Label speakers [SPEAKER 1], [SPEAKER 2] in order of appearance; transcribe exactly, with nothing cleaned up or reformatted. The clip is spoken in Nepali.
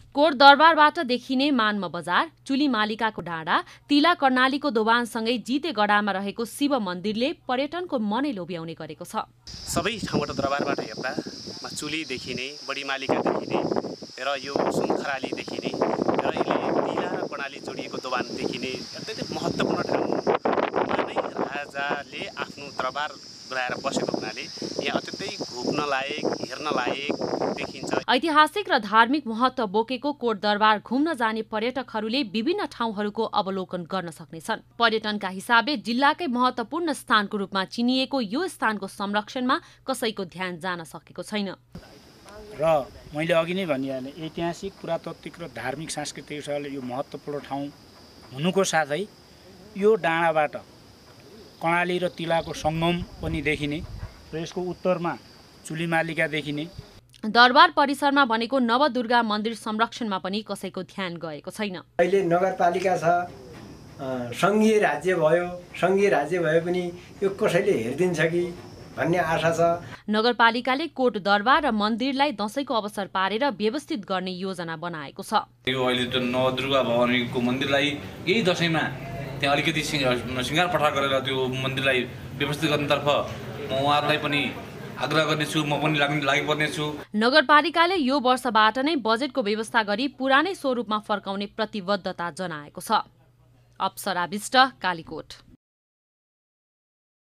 [SPEAKER 1] कोट दरबारबाट देखिने मान्म बजार, चुली मालिकाको डाँडा, तिला कर्णालीको दोभानसँगै जिते गडामा रहेको शिव मन्दिरले पर्यटनको मनै लोभ्याउने गरेको छ।
[SPEAKER 2] सबै ठाउँबाट दरबारबाट हेर्दा चुली देखिने, बडी मालिका देखिने र यो सुनखराली देखिने र यसले तिला र कर्णाली जोडिएको दोभान देखिने अत्यन्तै महत्त्वपूर्ण ठाउँमा नै राजाले आफ्नो दरबार गराएर बसेको हुनाले यहाँ अत्यन्तै घुम्न लायक, हेर्न लायक देखिन्छ।
[SPEAKER 1] ऐतिहासिक र धार्मिक महत्त्व बोकेको कोट दरबार घुम्न जाने पर्यटकहरूले विभिन्न ठाउँहरूको अवलोकन गर्न सक्नेछन्। पर्यटनका हिसाबले जिल्लाकै महत्त्वपूर्ण स्थानको रूपमा चिनिएको यो स्थानको संरक्षणमा कसैको ध्यान जान सकेको छैन।
[SPEAKER 3] र मैले अघि नै भनिहालेँ, ऐतिहासिक, पुरातात्विक र धार्मिक सांस्कृतिक हिसाबले यो महत्त्वपूर्ण ठाउँ हुनुको साथै यो डाँडाबाट कर्णाली र तिलाको सङ्गम पनि देखिने र यसको उत्तरमा चुलीमालिका देखिने।
[SPEAKER 1] दरबार परिसरमा बनेको नवदुर्गा मन्दिर संरक्षणमा पनि कसैको ध्यान गएको छैन।
[SPEAKER 4] अहिले नगरपालिका छ, सङ्घीय राज्य भयो, सङ्घीय राज्य भए पनि यो कसैले हेरिदिन्छ कि भन्ने आशा छ।
[SPEAKER 1] नगरपालिकाले कोट दरबार र मन्दिरलाई दशैंको अवसर पारेर व्यवस्थित गर्ने योजना बनाएको छ।
[SPEAKER 5] यो अहिले त नवदुर्गा भवानीको मन्दिरलाई यही दशैंमा त्यहाँ अलिकति सिंगार पठार गरेर त्यो मन्दिरलाई व्यवस्थित गर्नतर्फ म उहाँहरूलाई पनि आग्रह गर्नेछु, म पनि लागि पर्नेछु।
[SPEAKER 1] नगरपालिकाले यो वर्षबाट नै बजेटको व्यवस्था गरी पुरानै स्वरूपमा फर्काउने प्रतिबद्धता जनाएको छ। अप्सरा विष्ट, कालीकोट।